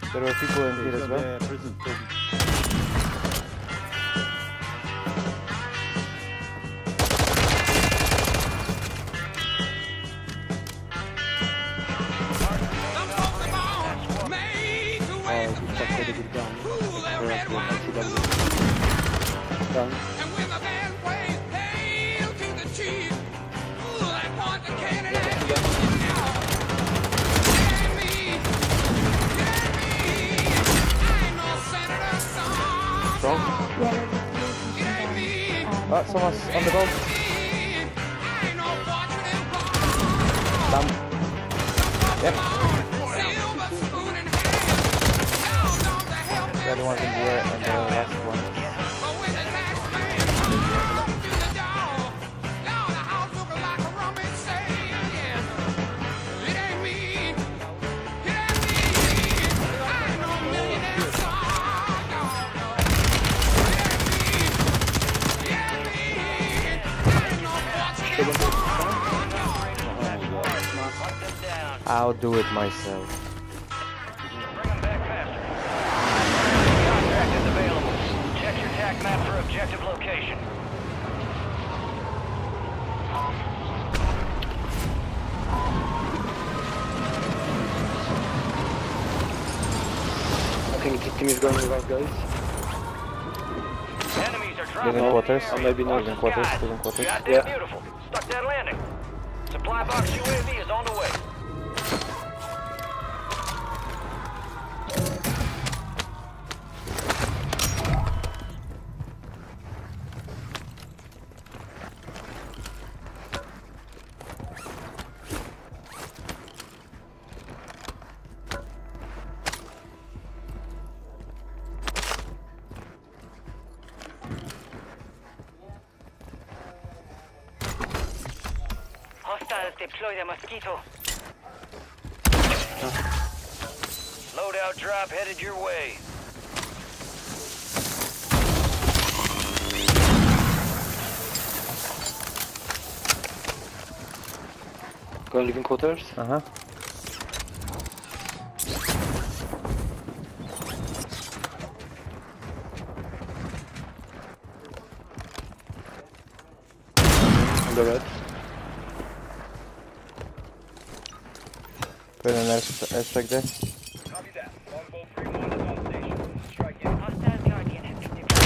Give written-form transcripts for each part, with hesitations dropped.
There were people in here as well. Yeah, prison. Oh, someone's on the boat. Down. Yep. The other one's in the air and the last one. I'll do it myself. Bring them back faster. Contract is available. Check your TAC map for objective location. I think the team is going with us, guys. Enemies are dropping. Living quarters. Or maybe not. Living quarters. Living quarters. Goddamn Yeah. beautiful. Stuck that landing. Supply box UAV is on the way. Hostiles deploy the Mosquito. Loadout drop headed your way. Go living quarters. Uh-huh. On the red. Put an airstrike there. Copy that. Longbow 3-1 is on station. Strike in. Hostile Guardian has been deployed.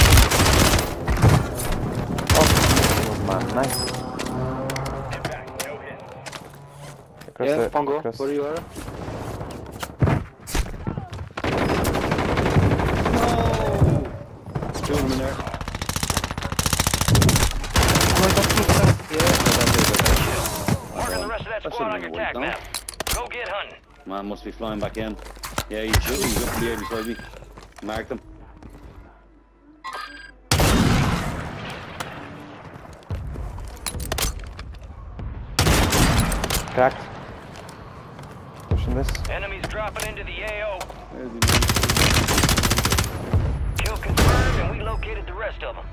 Oh, man, nice. Impact, no hit. Across Yeah, the, Pongo, across. where you are? Two of them in there. Marking the rest of that That squad on shouldn't your be TAC a map. Go get hunting. Man must be flying back in. Yeah, he's shooting. He's up in the air beside me. Marked him. Cracked. Pushing this. Enemies dropping into the AO. There's the Kill confirmed, and we located the rest of them.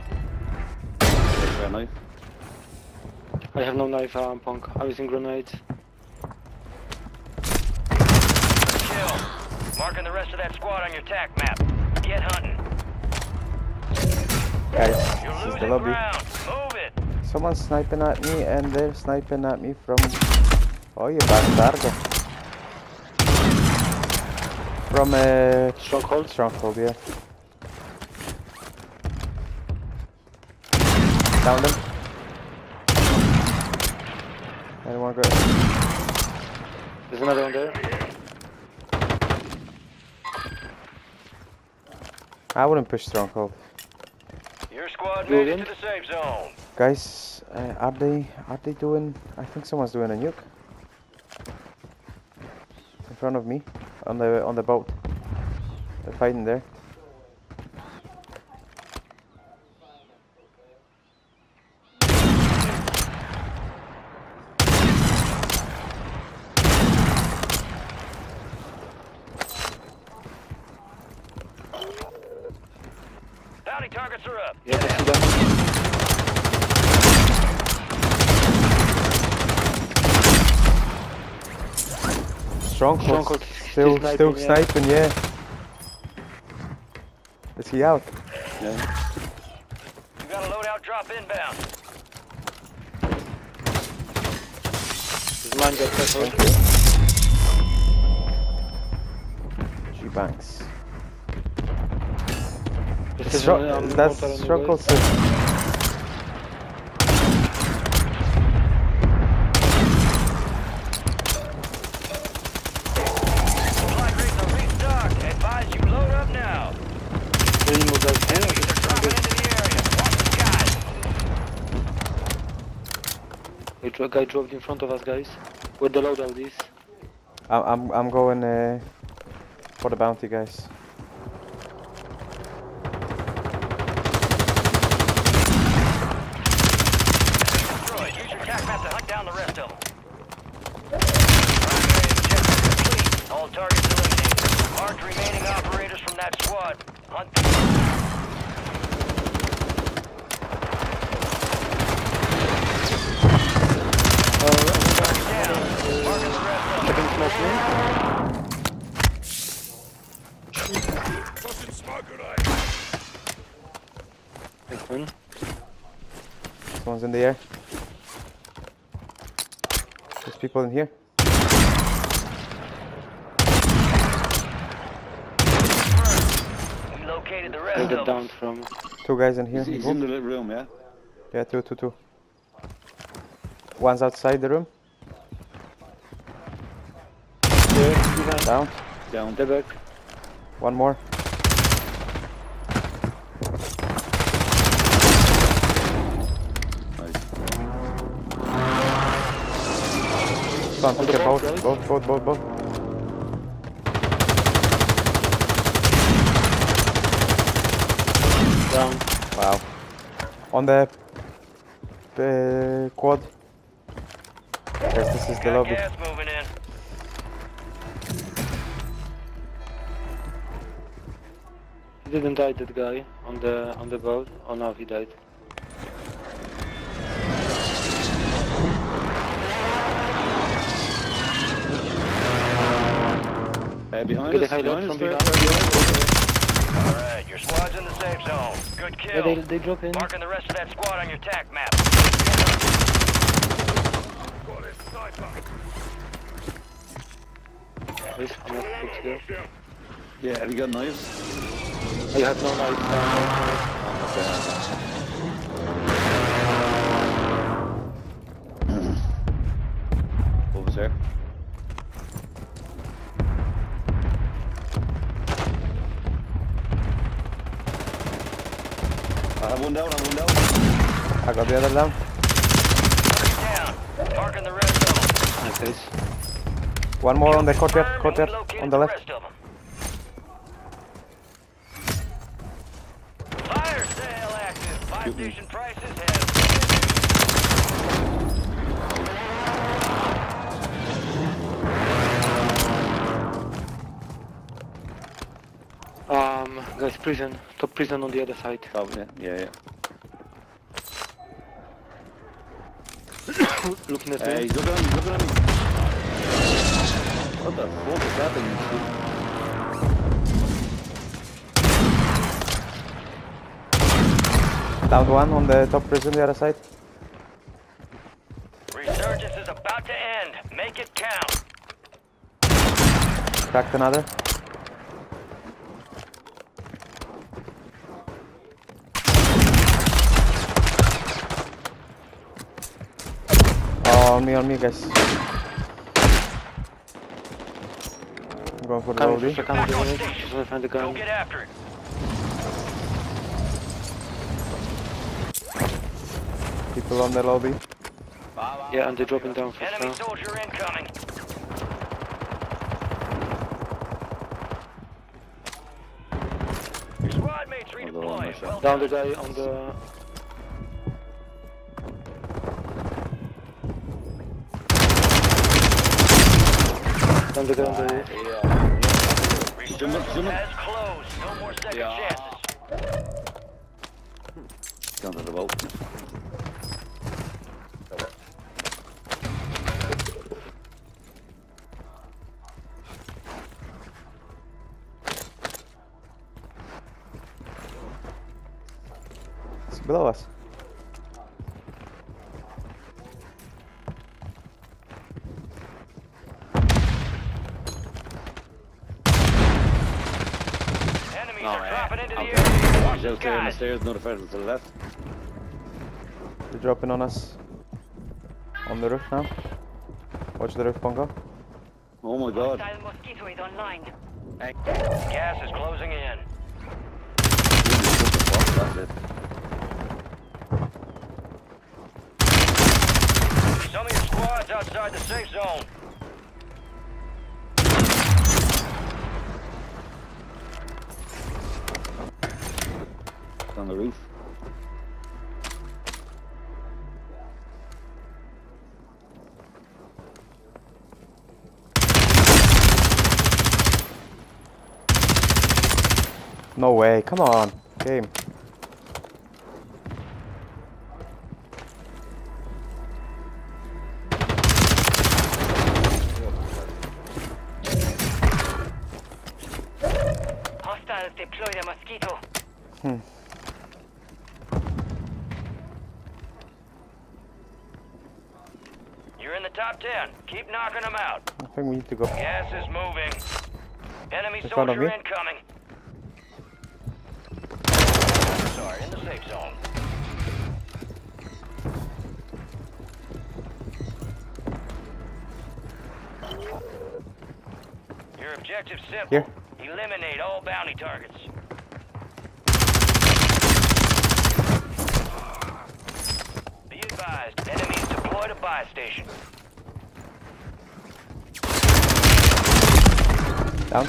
red knife. I have no knife, punk. I'm using grenades. Kill. Marking the rest of that squad on your TAC map. Get hunting. Guys, You're this is the losing lobby. ground. Move it. Someone's sniping at me and they're sniping at me from... Oh, you bastardo. From a... Stronghold? Stronghold, yeah. Down them. Anyone go? There's another one there. I wouldn't push Stronghold. Your squad Go made it in. to the safe zone. Guys, are they doing... I think someone's doing a nuke. In front of me, on the boat. They're fighting there. Bounty targets are up. Yeah, I see them. Stronghold Stronghold still sniping, yeah. sniping, yeah. Is he out? Yeah. You got a loadout drop inbound. His mine got settled. G-Banks. This is That's struggle system. Supply crates are restocked. Advise you load up now. Enemies are Enemies are dropping into the area. Watch the skies. A guy dropped in front of us, guys. Where the loadout is. I'm going for the bounty, guys. Destroyed. Use your tac map to hunt down the rest of them. Primary objective complete. All targets eliminated. Mark remaining operators from that squad. Hunt them. Down. Marking the rest of them. Second smoke me. Next one. Someone's in the air. There's people in here. We located the rest Hold it of down them. from. 2 guys in here. He's in the little room, yeah? Yeah, two. One's outside the room. Down. Down. The back. One more. Nice. Come on, On pick the up boat, both. Down. Wow. On the quad. Guess this is the Got lobby. gas moving in. He didn't die, that guy on the boat. Oh no, he died. Behind Get a us, highlight behind us, from there. behind. Alright, your squad's in the safe zone. Good Yeah, kill. they drop in. Marking the rest of that squad on your tac map. Yes, I'm not fixed there. Yeah, have you got knives? I have no knife. What was there? I have one down. I got the other down. Down. Marking the rest of them. Nice guys. One more on the courtyard, Confirmed, courtyard, we located on the left. rest of them. Fire sale active. Buy station prices have. Guys, prison. Top prison on the other side. Oh, yeah. Looking at Hey, me. he's looking at me. What the fuck is that thing? Down one on the top prison, the other side. Resurgence is about to end. Make it count. Cracked another. Oh, on me, guys. I'm going for the Coming, loadie. Fruszczas, coming. Back on Just station. wanna find the Go gun. get after it. People on the lobby. Yeah, and they're dropping down for Enemy now. soldier incoming. Your squad mates redeploying. Well Down the done. guy on the. Down the guy on the. Resurgence Zoom in. has closed. No more second chances. Down to the boat. Below us. Enemies Oh, are dropping into the okay. area. Watch He's the out there on the skies. stairs, another person to the left. They're dropping on us. On the roof now. Watch the roof, Bongo. Oh my god. Hostile mosquito is online. Gas is closing in. That's it. Some of your squad's outside the safe zone. It's on the roof. No way, come on. Game. Hostiles deploy the mosquito. You're in the top 10. Keep knocking them out. I think we need to go. Gas is moving. Enemy In front of soldier me. incoming. Sorry, in the safe zone. Your objective's simple. Here. Eliminate all bounty targets. Be advised, enemies deployed a buy station. Down.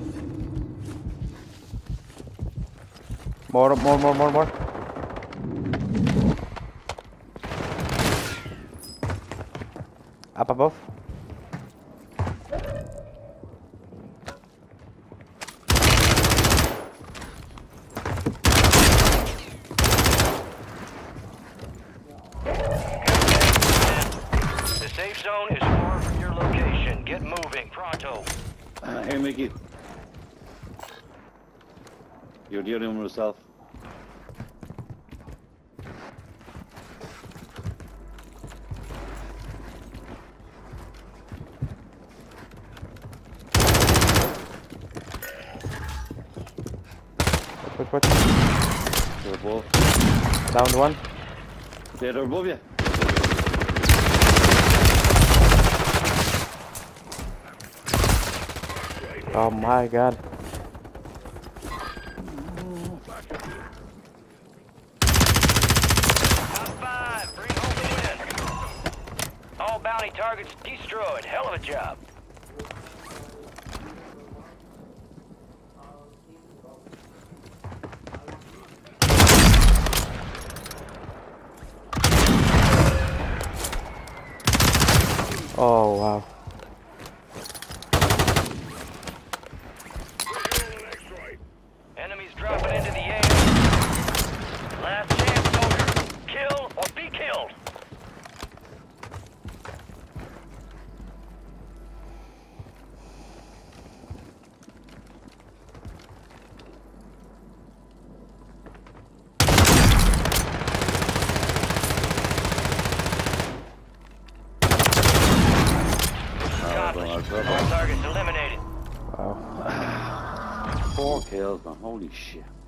More. Up above. The safe zone is far from your location. Get moving, pronto. Hey, Mickey. You're dealing with yourself. What? They're above. Down one. They're above you. Oh my god. Top 5, bring home the win. All bounty targets destroyed. Hell of a job. Oh wow. Enemies dropping into the air. Last chance, soldier. Kill or be killed. Accomplished. All targets eliminated. Wow. 4 kills, man. Holy shit.